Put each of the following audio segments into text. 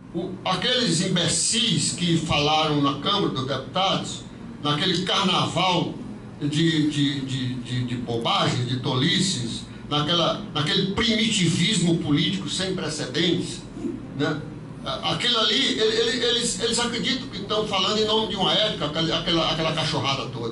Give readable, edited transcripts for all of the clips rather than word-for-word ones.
Aqueles imbecis que falaram na Câmara dos Deputados, naquele carnaval de bobagem, de tolices, naquele primitivismo político sem precedentes, né? Aquilo ali, eles acreditam que estão falando em nome de uma ética, aquela cachorrada toda,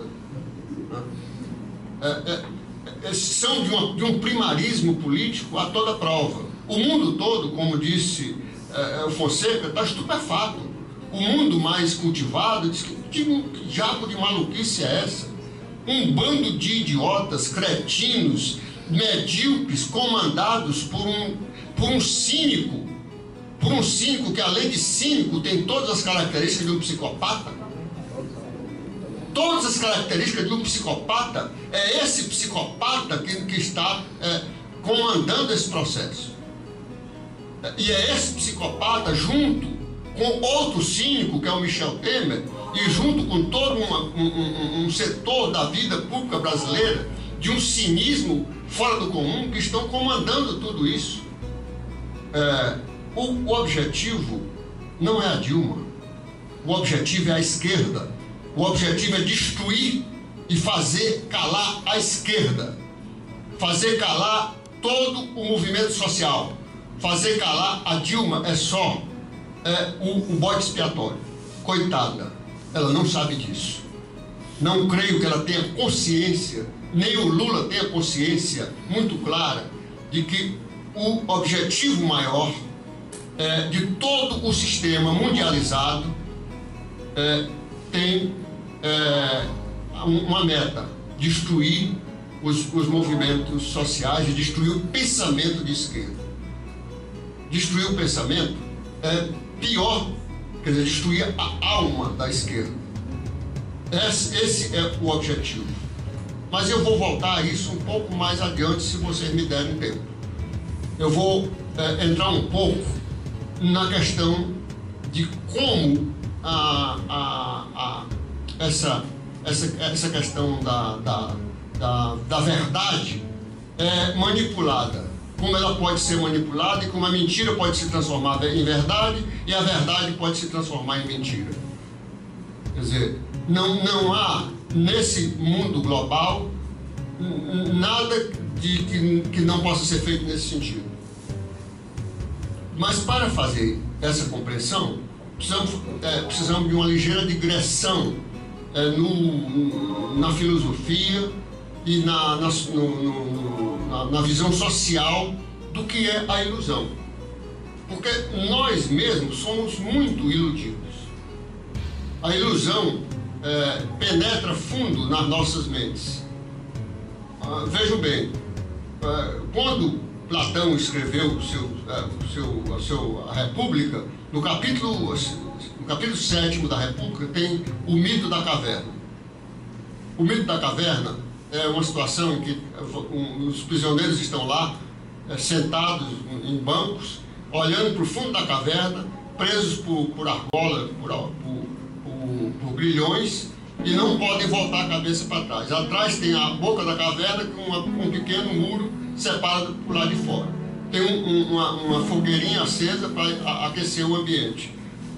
né? Eles são de um primarismo político a toda prova. O mundo todo, como disse o Fonseca, está estupefato. O mundo mais cultivado diz que diabo de maluquice é essa? Um bando de idiotas, cretinos, medíocres, comandados por um cínico, que além de cínico tem todas as características de um psicopata. Todas as características de um psicopata. É esse psicopata que está comandando esse processo. E é esse psicopata, junto com outro cínico, que é o Michel Temer, e junto com todo um setor da vida pública brasileira, de um cinismo fora do comum, que estão comandando tudo isso. O objetivo não é a Dilma. O objetivo é a esquerda. O objetivo é destruir e fazer calar a esquerda. Fazer calar todo o movimento social. Fazer calar a Dilma é só o bode expiatório. Coitada, ela não sabe disso. Não creio que ela tenha consciência, nem o Lula tenha consciência muito clara de que o objetivo maior de todo o sistema mundializado tem uma meta: destruir os movimentos sociais e destruir o pensamento de esquerda. Destruir o pensamento é pior, quer dizer, destruir a alma da esquerda. Esse é o objetivo. Mas eu vou voltar a isso um pouco mais adiante, se vocês me derem tempo. Eu vou entrar um pouco na questão de como essa questão da verdade é manipulada. Como ela pode ser manipulada e como a mentira pode se transformar em verdade e a verdade pode se transformar em mentira. Quer dizer, não há nesse mundo global nada que não possa ser feito nesse sentido. Mas para fazer essa compreensão, precisamos de uma ligeira digressão na filosofia e na visão social do que é a ilusão. Porque nós mesmos somos muito iludidos. A ilusão penetra fundo nas nossas mentes. Vejam bem, quando Platão escreveu a República, no capítulo 7º da República tem o mito da caverna. O mito da caverna é uma situação em que os prisioneiros estão lá, sentados em bancos, olhando para o fundo da caverna, presos por argola, por grilhões, e não podem voltar a cabeça para trás. Atrás tem a boca da caverna com um pequeno muro separado por lá de fora. Tem uma fogueirinha acesa para aquecer o ambiente.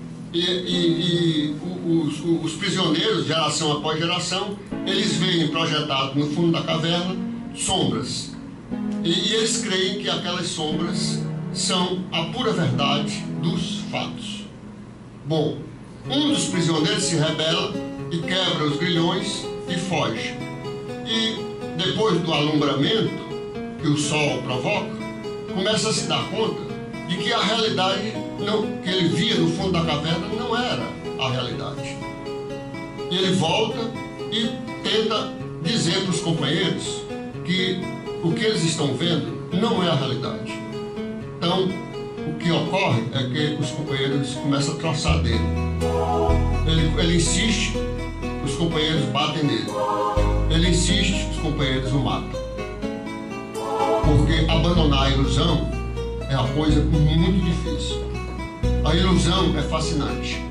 E os prisioneiros, geração após geração, eles veem projetado no fundo da caverna sombras. E eles creem que aquelas sombras são a pura verdade dos fatos. Bom, um dos prisioneiros se rebela e quebra os grilhões e foge. E depois do alumbramento que o sol provoca, começa a se dar conta de que a realidade que ele via no fundo da caverna não era a realidade. E ele volta e tenta dizer para os companheiros que o que eles estão vendo não é a realidade. Então, o que ocorre é que os companheiros começam a troçar dele. Ele insiste, os companheiros batem nele. Ele insiste, os companheiros o matam. Porque abandonar a ilusão é uma coisa muito difícil. A ilusão é fascinante.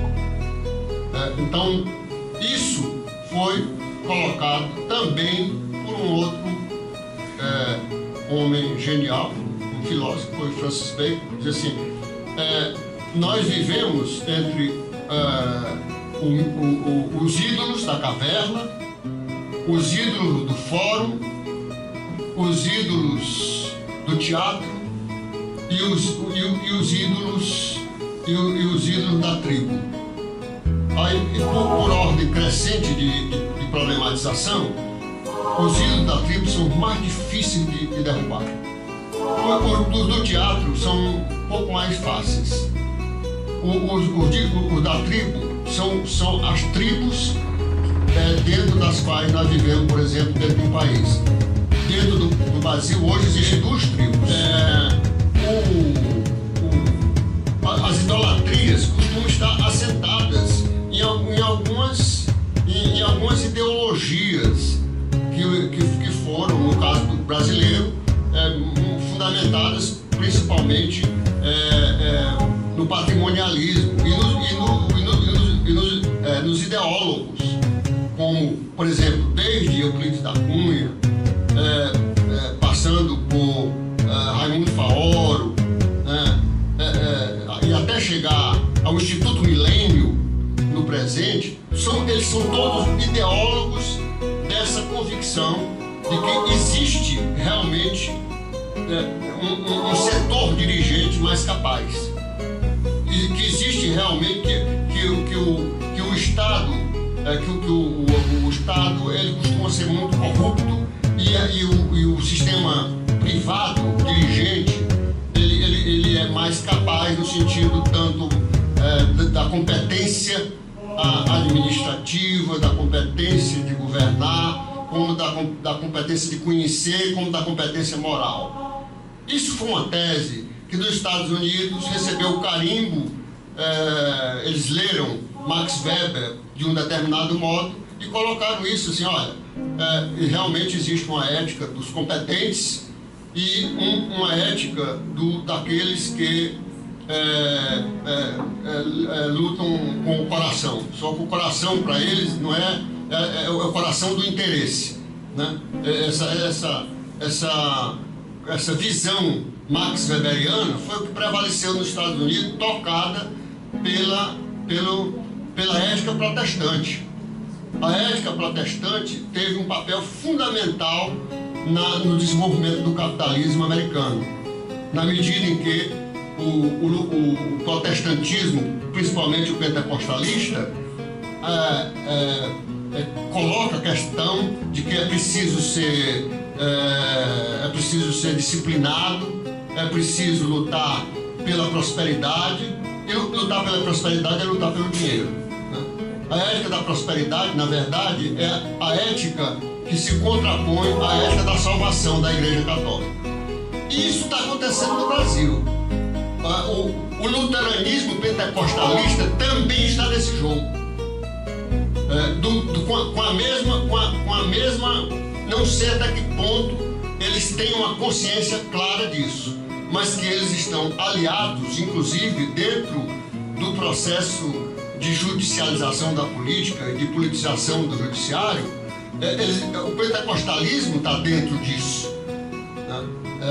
Então, isso foi colocado também por um outro homem genial, um filósofo, foi Francis Bacon, diz assim, nós vivemos entre os ídolos da caverna, os ídolos do fórum, os ídolos do teatro e os ídolos da tribo. Aí, por ordem crescente de problematização, os ídolos da tribo são mais difíceis de derrubar. Os do teatro são um pouco mais fáceis. Os da tribo são as tribos dentro das quais nós vivemos, por exemplo, dentro de um país. Dentro do Brasil, hoje existem duas tribos. As idolatrias costumam estar assentadas em algumas ideologias que foram, no caso do brasileiro, fundamentadas principalmente no patrimonialismo e nos ideólogos, como, por exemplo, desde Euclides da Cunha, passando por Raimundo Faoro, e até chegar ao Instituto Milênio no presente, eles são todos ideólogos dessa convicção de que existe realmente um setor dirigente mais capaz, e que existe realmente que o Estado, o Estado ele costuma ser muito corrupto, e o sistema privado dirigente ele é mais capaz no sentido tanto da competência administrativa, da competência de governar, como da competência de conhecer, como da competência moral. Isso foi uma tese que nos Estados Unidos recebeu o carimbo, eles leram Max Weber de um determinado modo e colocaram isso assim, olha, realmente existe uma ética dos competentes e uma ética daqueles que lutam com o coração. Só que o coração para eles não é o coração do interesse, né? Essa visão Max Weberiana foi o que prevaleceu nos Estados Unidos, tocada pela ética protestante. A ética protestante teve um papel fundamental no desenvolvimento do capitalismo americano, na medida em que o protestantismo, principalmente o pentecostalista, coloca a questão de que é preciso ser disciplinado, é preciso lutar pela prosperidade, e lutar pela prosperidade é lutar pelo dinheiro, né? A ética da prosperidade, na verdade, é a ética que se contrapõe à ética da salvação da Igreja Católica. E isso está acontecendo no Brasil. O luteranismo pentecostalista também está nesse jogo. Com a mesma, não sei até que ponto eles têm uma consciência clara disso, mas que eles estão aliados, inclusive dentro do processo de judicialização da política e de politização do judiciário. O pentecostalismo está dentro disso, né?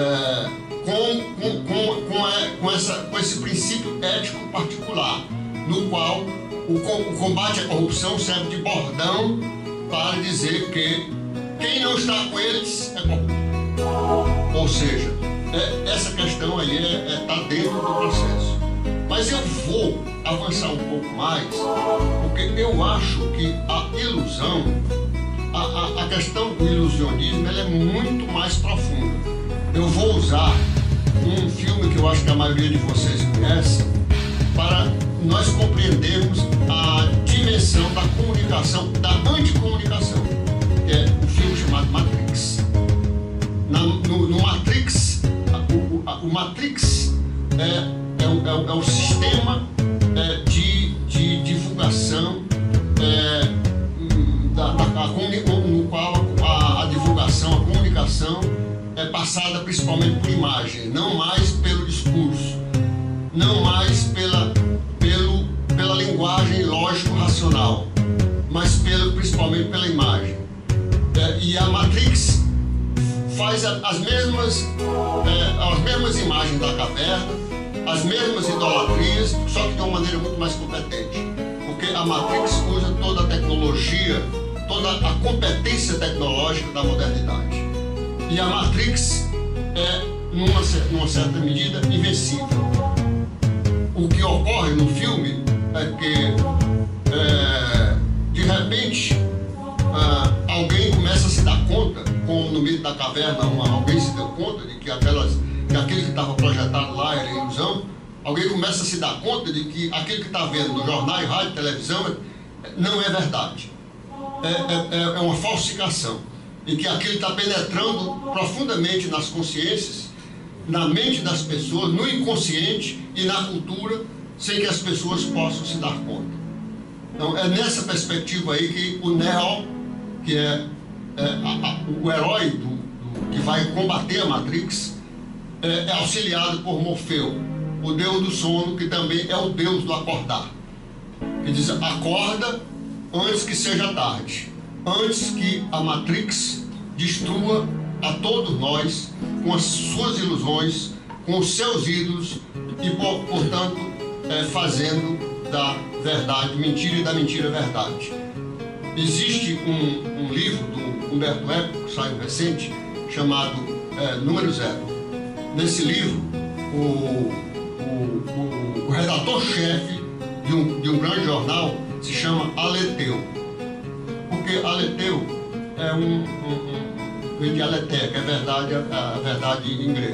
Com esse princípio ético particular, no qual o combate à corrupção serve de bordão para dizer que quem não está com eles é corrupto. Ou seja, essa questão aí está dentro do processo. Mas eu vou avançar um pouco mais, porque eu acho que a ilusão, a questão do ilusionismo, ela é muito mais profunda. Eu vou usar um filme que eu acho que a maioria de vocês conhece, para nós compreendermos a dimensão da comunicação, da anticomunicação, que é um filme chamado Matrix. No Matrix, o Matrix é o sistema de divulgação no qual a divulgação, a comunicação é passada principalmente por imagem, não mais pelo discurso, não mais pela linguagem lógico-racional, mas principalmente pela imagem. E a Matrix faz as mesmas imagens da caverna, as mesmas idolatrias, só que de uma maneira muito mais competente. Porque a Matrix usa toda a tecnologia, toda a competência tecnológica da modernidade. E a Matrix é, numa certa medida, invencível. O que ocorre no filme é que, de repente, alguém começa a se dar conta, como no meio da caverna, alguém se deu conta de que aquele que estava projetado lá era ilusão. Alguém começa a se dar conta de que aquilo que está vendo no jornal, rádio, televisão, não é verdade. É uma falsificação. E que aquilo está penetrando profundamente nas consciências, na mente das pessoas, no inconsciente e na cultura, sem que as pessoas possam se dar conta. Então, é nessa perspectiva aí que o Neo, que é o herói que vai combater a Matrix, é auxiliado por Morfeu, o deus do sono, que também é o deus do acordar, que diz: acorda antes que seja tarde, antes que a Matrix destrua a todos nós com as suas ilusões, com os seus ídolos e, portanto, fazendo da verdade mentira e da mentira verdade. Existe um livro do Humberto Eco, que saiu recente, chamado Número Zero. Nesse livro, o redator-chefe de um grande jornal se chama Aleteu. Porque Aleteu vem de aletheia, que é a verdade em grego.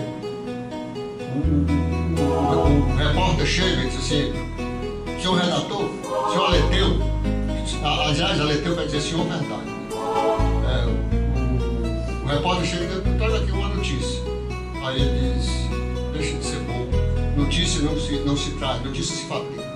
O repórter chega e diz assim: senhor redator, senhor Aleteu, aliás, Aleteu vai dizer senhor verdade. O repórter chega e diz: traga aqui uma notícia. Aí ele diz: deixa de ser bom, notícia não se traz, notícia se fabrica.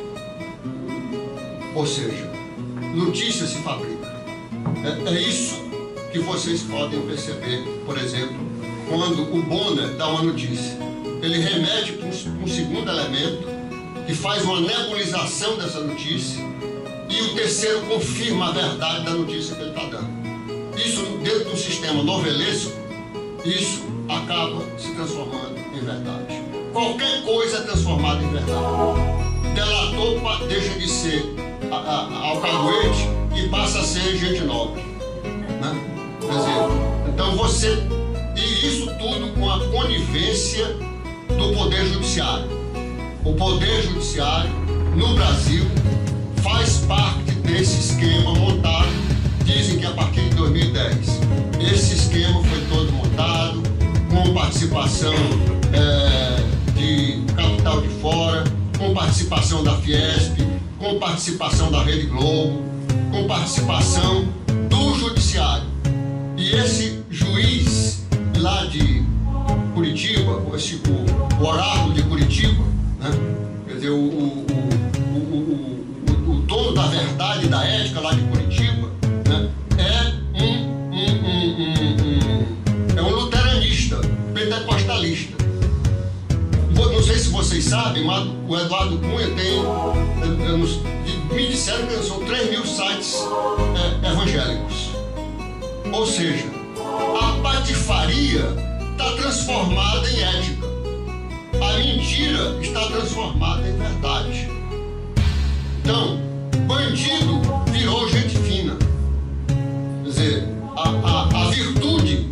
Ou seja, notícia se fabrica. É isso que vocês podem perceber, por exemplo, quando o Bonner dá uma notícia. Ele remete para um segundo elemento que faz uma nebulização dessa notícia, e o terceiro confirma a verdade da notícia que ele está dando. Isso, dentro do sistema novelesco, isso acaba se transformando em verdade. Qualquer coisa é transformada em verdade. Delator deixa de ser alcahuete e passa a ser gente nobre, né? Quer dizer, então e isso tudo com a conivência do Poder Judiciário. O Poder Judiciário, no Brasil, faz parte desse esquema montado. Dizem que a partir de 2010, esse esquema foi todo montado, com participação de capital de fora, com participação da Fiesp, com participação da Rede Globo, com participação do Judiciário. E esse juiz lá de Curitiba, o oráculo de Curitiba, né? Quer dizer, o dono da verdade e da ética lá de Curitiba, né? É um luteranista, pentecostalista. Não sei se vocês sabem, mas o Eduardo Cunha me disseram que são 3.000 sites evangélicos. Ou seja, a patifaria está transformada em ética. A mentira está transformada em verdade. Então, bandido virou gente fina. Quer dizer, a virtude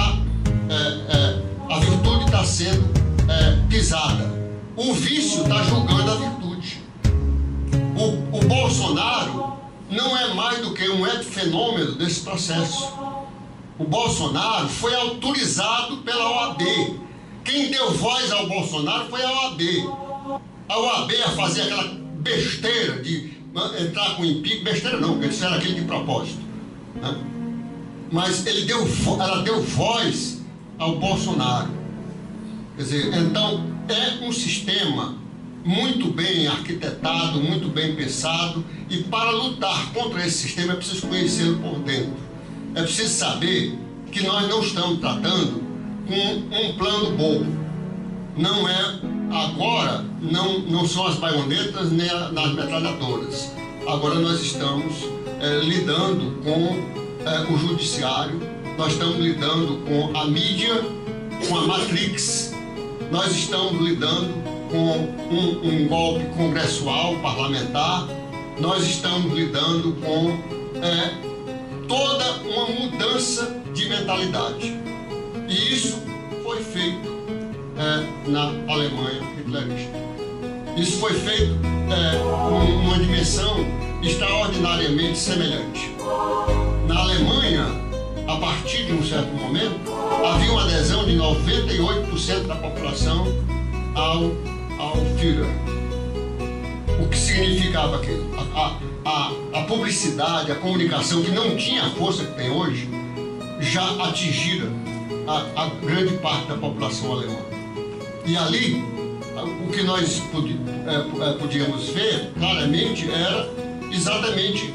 está sendo pisada. O vício está julgando a virtude. O Bolsonaro não é mais do que um epifenômeno desse processo. O Bolsonaro foi autorizado pela OAB. Quem deu voz ao Bolsonaro foi a OAB. A OAB a fazer aquela besteira de entrar com impeachment. Besteira não, porque eles fizeram aquilo de propósito, né? Mas ela deu voz ao Bolsonaro. Quer dizer, então é um sistema muito bem arquitetado, muito bem pensado, e para lutar contra esse sistema é preciso conhecê-lo por dentro. É preciso saber que nós não estamos tratando com um plano bobo. Não é agora, não são as baionetas nem as metralhadoras. Agora nós estamos lidando com o judiciário, nós estamos lidando com a mídia, com a Matrix, nós estamos lidando com um golpe congressual, parlamentar, nós estamos lidando com toda uma mudança de mentalidade. E isso foi feito na Alemanha hitlerista. Isso foi feito com uma dimensão extraordinariamente semelhante. Na Alemanha, a partir de um certo momento, havia uma adesão de 98% da população ao Führer. O que significava aquilo? A publicidade, a comunicação, que não tinha a força que tem hoje, já atingira a grande parte da população alemã. E ali, o que nós podíamos ver claramente era exatamente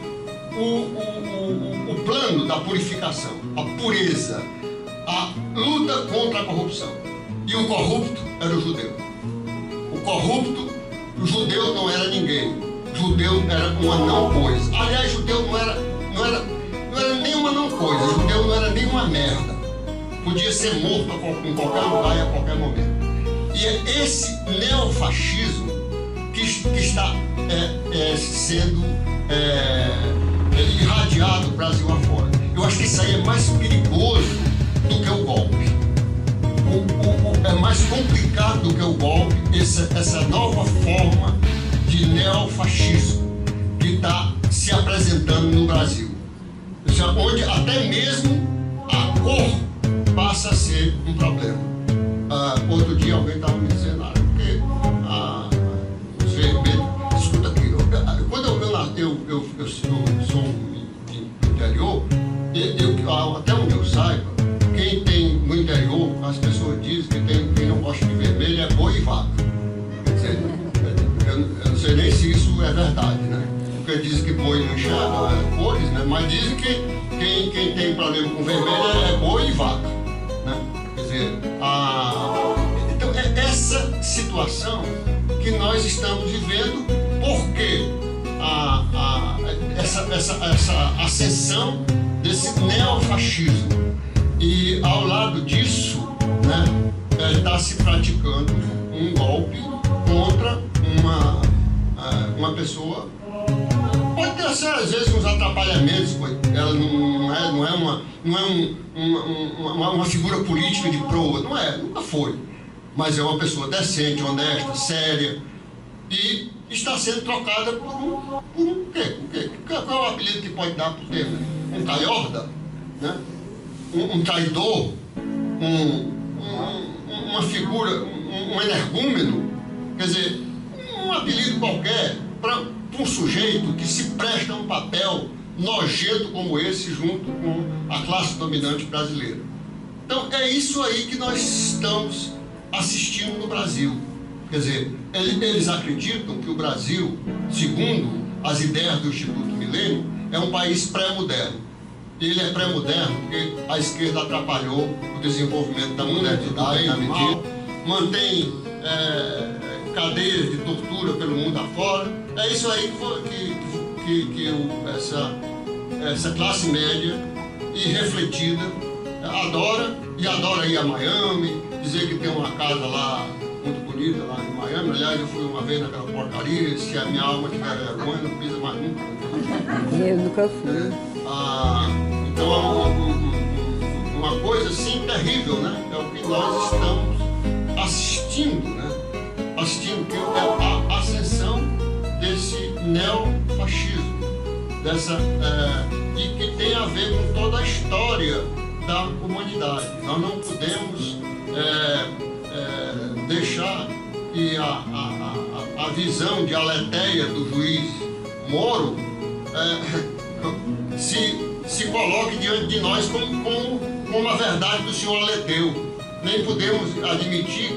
o plano da purificação, a pureza, a luta contra a corrupção. E o corrupto era o judeu. O judeu não era ninguém. O judeu era uma não coisa. Aliás, judeu não era nem uma não coisa. O judeu não era nem uma merda. Podia ser morto em qualquer lugar e a qualquer momento. E é esse neofascismo que está sendo irradiado Brasil afora. Eu acho que isso aí é mais perigoso do que o golpe. É mais complicado do que o golpe, essa nova forma de neofascismo que está se apresentando no Brasil. Onde até mesmo a cor passa a ser um problema. Outro dia alguém estava me dizendo, porque os vermelhos, escuta aqui, quando eu sou do interior, até onde eu saiba, quem tem no interior, as pessoas dizem que quem não gosta de vermelho é boi e vaca. Quer dizer, eu não sei nem se isso é verdade, né? Porque dizem que boi não enxerga cores, né? Mas dizem que quem tem problema com vermelho é boi e vaca, né? Quer dizer, então é essa situação que nós estamos vivendo, porque essa ascensão desse neofascismo. E ao lado disso, né, está se praticando um golpe contra uma pessoa. Pode ter, às vezes, uns atrapalhamentos, ela não é uma figura política de proa, não é, nunca foi. Mas é uma pessoa decente, honesta, séria, e está sendo trocada por um quê? Qual é o apelido que pode dar para o tema? Um calhorda, né? Um traidor, uma figura, um energúmeno, quer dizer, um apelido qualquer para um sujeito que se presta a um papel nojento como esse junto com a classe dominante brasileira. Então é isso aí que nós estamos assistindo no Brasil. Quer dizer, eles acreditam que o Brasil, segundo as ideias do Instituto Milênio, é um país pré-moderno. Ele é pré-moderno porque a esquerda atrapalhou o desenvolvimento da modernidade na medida, mantém cadeias de tortura pelo mundo afora. É isso aí que essa classe média irrefletida adora ir a Miami, dizer que tem uma casa lá muito bonita lá em Miami. Aliás, eu fui uma vez naquela porcaria, se a minha alma tiver vergonha, não pisa mais nunca. Eu nunca fui. Então, uma coisa assim terrível, né? É o que nós estamos assistindo, né? Assistindo, que é a ascensão desse neofascismo, e que tem a ver com toda a história da humanidade. Nós não podemos deixar que a visão de aletheia do juiz Moro se coloque diante de nós como a verdade do senhor Aleteu. Nem podemos admitir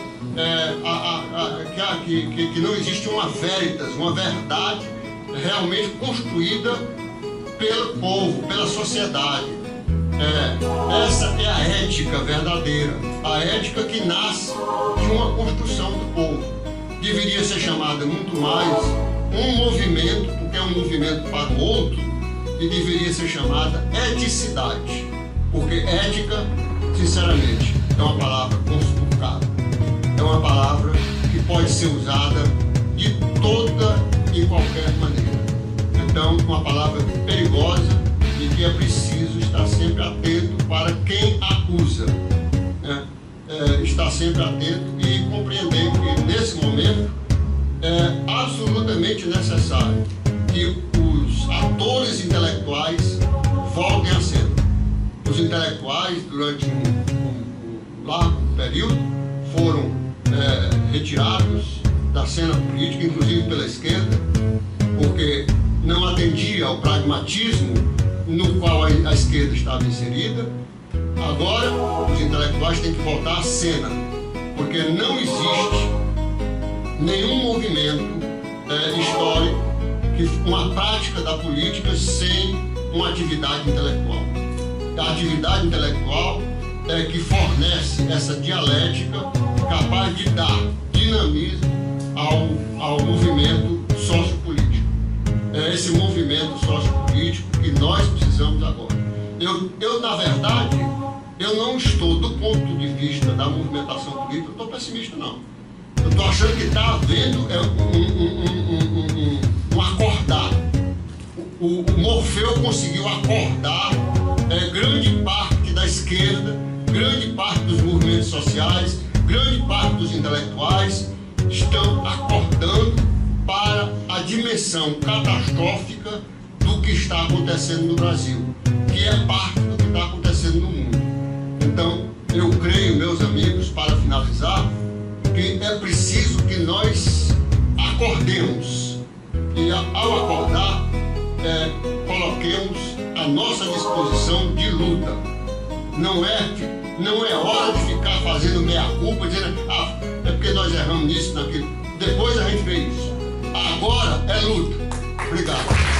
que não existe uma veritas, uma verdade realmente construída pelo povo, pela sociedade. Essa é a ética verdadeira, a ética que nasce de uma construção do povo. Deveria ser chamada muito mais um movimento, porque é um movimento para o outro, e deveria ser chamada eticidade, porque ética, sinceramente, é uma palavra conspurcada, é uma palavra que pode ser usada de toda e qualquer maneira. Então, uma palavra perigosa e que é preciso estar sempre atento para quem a usa, né? Estar sempre atento e compreender que nesse momento é absolutamente necessário que os atores intelectuais voltem à cena. Os intelectuais, durante um largo período, foram retirados da cena política, inclusive pela esquerda, porque não atendia ao pragmatismo no qual a esquerda estava inserida. Agora, os intelectuais têm que voltar à cena, porque não existe nenhum movimento histórico, uma prática da política sem uma atividade intelectual. A atividade intelectual é que fornece essa dialética capaz de dar dinamismo ao movimento sociopolítico. É esse movimento sociopolítico que nós precisamos agora. Eu na verdade, eu não estou, do ponto de vista da movimentação política, eu estou pessimista, não. Eu estou achando que está havendo um acordar. O Morfeu conseguiu acordar grande parte da esquerda, grande parte dos movimentos sociais, grande parte dos intelectuais estão acordando para a dimensão catastrófica do que está acontecendo no Brasil, que é parte do que está acontecendo no mundo. Então, eu creio, meus amigos, para finalizar, que é preciso que nós acordemos e, ao acordar, coloquemos a nossa disposição de luta. Não é hora de ficar fazendo meia-culpa, dizendo, é porque nós erramos nisso, naquilo. Depois a gente vê isso. Agora é luta. Obrigado.